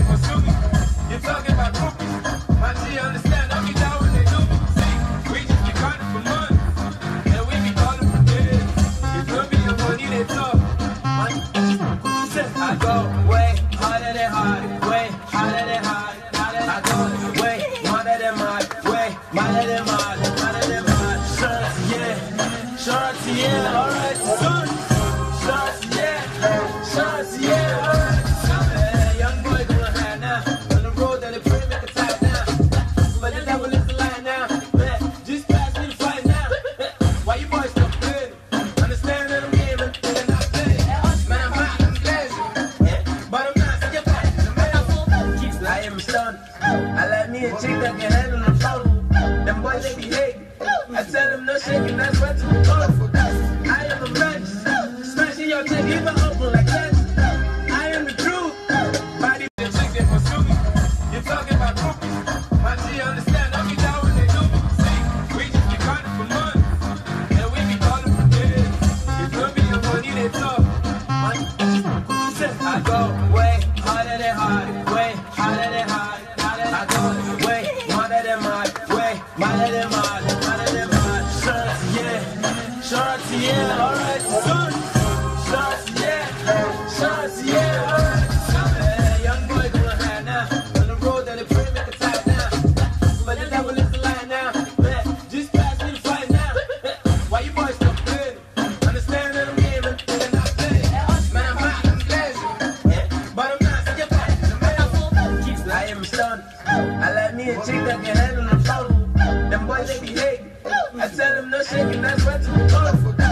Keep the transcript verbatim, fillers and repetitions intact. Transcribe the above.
pursue me. You're talking about groupies. My G understand, I be down when they do me. See, we just be calling for money, and we be calling for kids. You feel me? The money they talk. Money, I go way harder than hard, way harder than hard. I go way harder than mad, way harder than mad, harder than mad. Shots, yeah, shots, yeah, alright, son. Shots, yeah, shots, yeah, alright. Hey, young boy going high now. On the road that they pray make a tie now. But the devil is a lie now. Man, just pass me the fight now. Why you boys still playing? Understand that I'm gaming, and I'm not playing. Man, I'm hot, I'm blazing. But I'm not, so you're back. I am stunned. I let me a chick that can handle the phone. Them boys, they be hating. I tell them no shaking, that's what you call. I am a match. Smashing your chick, even open like that. I am the truth. Body the chick that pursue me. You're talking about groupies. My G understand, I be down when they do me. See, we just be calling for money, and we be calling for kids. You feel me? The money they talk. Money, I go way harder than hard, way harder than hard. I go way harder than mad, way harder than mad, harder than mad. Shots, yeah, shots, yeah, alright, son. Shots, yeah, shots, yeah, alright. Hey, young boy going high now. On the road that they pray make a tie now. But the devil is a lie now. Man, just pass me the fight now. Why you boys still playing? Understand that I'm gaming, and I'm not playing. Man, I'm hot, I'm blazing. But I'm not, so you're back. I am stunned. I let me a chick that can handle the phone. Them boys, they be hating. I tell them no shaking, that's what you call for.